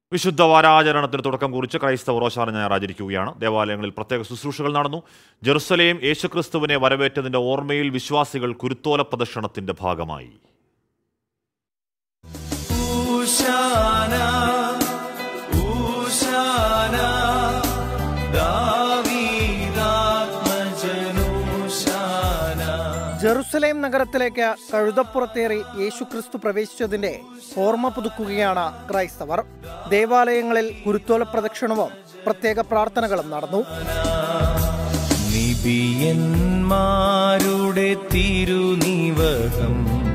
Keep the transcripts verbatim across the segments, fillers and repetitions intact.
വിശുദ്ധ വാരാചരണത്തിന് തുടക്കം കുറിച്ച് ക്രൈസ്തവർ ഓശാന ഞായർ ആചരിക്കുകയാണ്. ദേവാലയങ്ങളിൽ പ്രത്യേക ശുശ്രൂഷകൾ നടന്നു. ജെറുസലേം യേശുക്രിസ്തുവിനെ വരവേറ്റതിന്റെ ഓർമ്മയിൽ വിശ്വാസികൾ കുരുത്തോല പ്രദക്ഷിണത്തിന്റെ ഭാഗമായി. ജെറുസലേം നഗരത്തിലേക്ക് കഴുതപ്പുറത്തേറി യേശുക്രിസ്തു പ്രവേശിച്ചതിന്റെ ഓർമ്മ പുതുക്കുകയാണ് ക്രൈസ്തവർ. ദേവാലയങ്ങളിൽ കുരുത്തോല പ്രദക്ഷിണവും പ്രത്യേക പ്രാർത്ഥനകളും നടന്നു. നിബിയന്മാരുടെ തിരുനിവഹം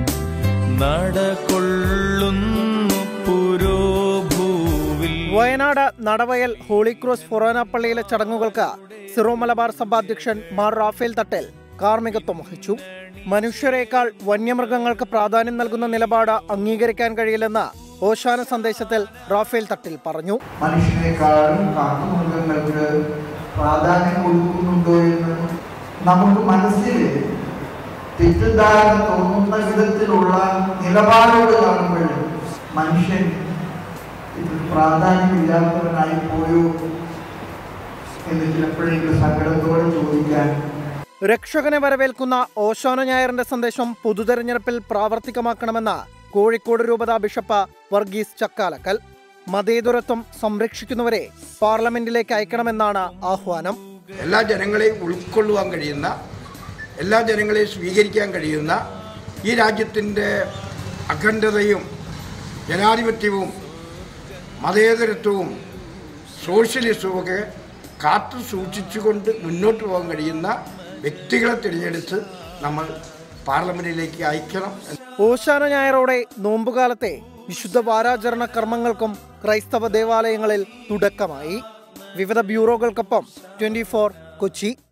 നടകൊള്ളുന്നു പുരോഭൂവിൽ. Wayanad Nadavayal holy cross forane പള്ളിയിലെ ചടങ്ങുകൾക്ക് സിറോ മലബാർ സഭ അധ്യക്ഷൻ മാർ റാഫേൽ തട്ടേൽ കാർമ്മികത്വം വഹിച്ചു. മനുഷ്യരെക്കാൾ വന്യമൃഗങ്ങൾക്ക് പ്രാധാന്യം നൽകുന്ന നിലപാട് അംഗീകരിക്കാൻ കഴിയില്ലെന്ന് ഓശാന സന്ദേശത്തിൽ റാഫേൽ തട്ടിൽ പറഞ്ഞു. മനുഷ്യരെക്കാളും കാട്ടുമൃഗങ്ങൾക്ക് പ്രാധാന്യം കൊടുക്കുന്നുണ്ടോ എന്ന് നമുക്ക് മനസ്സിൽ തെറ്റിദ്ധാരണ തോന്നുന്ന വിധത്തിലുള്ള നിലപാടുകൾ കാണുമ്പോൾ മനുഷ്യൻ ഇതിൽ പ്രാധാന്യമില്ലാത്തവനായി പോയോ എന്ന് ചിലപ്പോഴെങ്കിലും സങ്കടത്തോടെ ചോദിക്കാൻ. രക്ഷകനെ വരവേൽക്കുന്ന ഓശാന ഞായറിന്റെ സന്ദേശം പൊതുതെരഞ്ഞെടുപ്പിൽ പ്രാവർത്തികമാക്കണമെന്ന് കോഴിക്കോട് രൂപതാ ബിഷപ്പ് വർഗീസ് ചക്കാലക്കൽ. മതേതരത്വം സംരക്ഷിക്കുന്നവരെ പാർലമെന്റിലേക്ക് അയക്കണമെന്നാണ് ആഹ്വാനം. എല്ലാ ജനങ്ങളെയും ഉൾക്കൊള്ളുവാൻ കഴിയുന്ന, എല്ലാ ജനങ്ങളെയും സ്വീകരിക്കാൻ കഴിയുന്ന ഈ രാജ്യത്തിൻ്റെ അഖണ്ഡതയും ജനാധിപത്യവും മതേതരത്വവും സോഷ്യലിസവും ഒക്കെ കാത്തു സൂക്ഷിച്ചുകൊണ്ട് മുന്നോട്ട് പോകാൻ കഴിയുന്ന വ്യക്തികളെ തിരഞ്ഞെടുത്ത് നമ്മൾ പാർലമെന്റിലേക്ക് അയക്കണം. ഓശാന ഞായറോടെ നോമ്പുകാലത്തെ വിശുദ്ധ വാരാചരണ കർമ്മങ്ങൾക്കും ക്രൈസ്തവ ദേവാലയങ്ങളിൽ തുടക്കമായി. വിവിധ ബ്യൂറോകൾക്കൊപ്പം ട്വന്റി ഫോർ കൊച്ചി.